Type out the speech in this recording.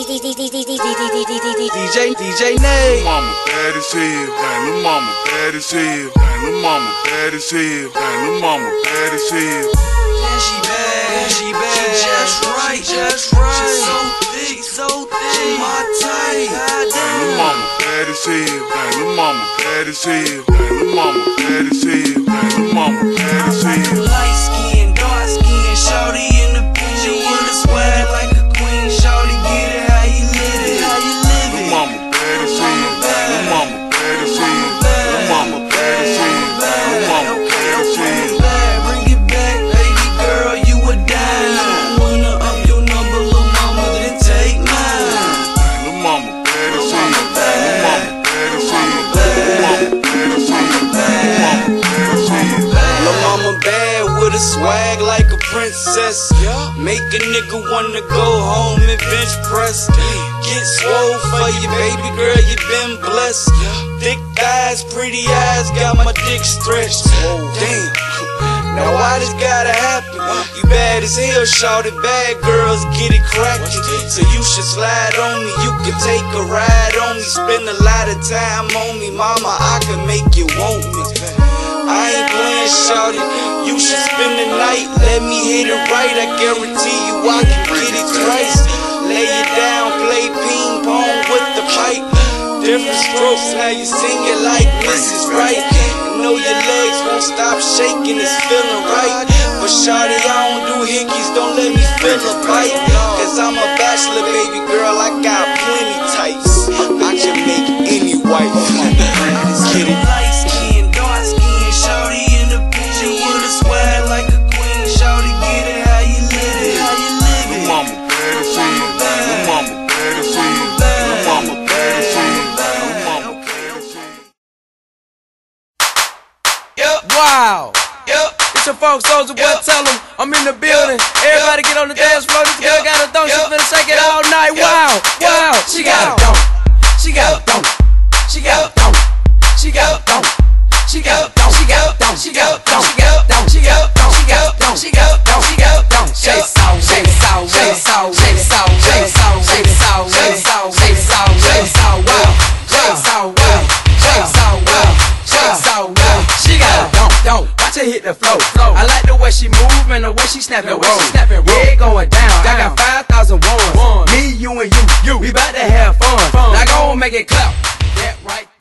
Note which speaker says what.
Speaker 1: Nate.
Speaker 2: Mama bad as hell, dang, lil' mama bad as hell, dang, lil' mama bad as hell, dang, lil' mama bad as hell.
Speaker 1: Yeah, she bad, she just right, She's so thick, my type.
Speaker 2: Dang, lil' mama bad as hell, dang, lil' mama bad as hell, dang, lil' mama bad as hell, dang, lil' mama bad as hell.
Speaker 1: Light skin, dark skin, shawty in the picture with a swag like a queen. Shawty get it how you live it,
Speaker 2: Lil' mama bad as hell, dang, lil' mama bad as hell, lil' mama bad as hell, dang, lil' mama bad as hell.
Speaker 1: Bring it back, baby girl, you a dime. You wanna up your number, lil' mama, then take mine.
Speaker 2: Dang, lil' mama bad as hell, dang, lil' mama bad as hell, lil' mama bad as hell, lil' mama bad as hell.
Speaker 1: Lil' mama bad with a swag like a princess. Make a nigga wanna go home and bench press. Get swole for you, baby girl, you been blessed. Thick thighs, pretty eyes, got my dick stretched. Damn, now why this gotta happen? You bad as hell, shawty, bad girls get it crackin'. So you should slide on me, you can take a ride on me. Spend a lot of time on me, mama, I can make you want me. I ain't playing, shawty, you should spend the night. Let me hit it right, I guarantee you I can get it twice. Lay it down, play ping pong with the pipe. Different strokes, now you sing it like Mrs. Right. You know your legs won't stop shaking, it's feeling right. But shawty, I don't do hickeys, don't let me feel a bite. Cause I'm a bachelor, baby girl, I got plenty tights. I can make any wife. Get it. Light skin, dark skin, shawty in the picture with a swag like a queen. Shawty get it how you live it,
Speaker 2: Lil' mama bad as hell, dang, lil' mama bad as hell, lil' mama bad as hell, dang, lil' mama bad as hell.
Speaker 3: Wow. It's your folks, Soulja Boy, tell them I'm in the building. Everybody get on the dance floor. This girl got a thong, she's finna shake it all night. Wow, she got a thong. She got a thong. She got a thong. She got a thong. She got a thong. She got a thong. She got a thong. She got a thong. She got a thong. She got a thong. She got a thong. She got a thong. Shake it out, shake it out, shake it out, shake it out, shake it out, shake it out, shake it out, shake it out, shake it out, wow, shake it out, wow, shake it out, wow, shake it out, wow. She got a thong. Watch her hit the flow. I like the way she move and the way she snap and roll. Yeah, it going down. I got 5,000 ones. Me, you, and you. We bout to have fun. Now go and make it clap. That right.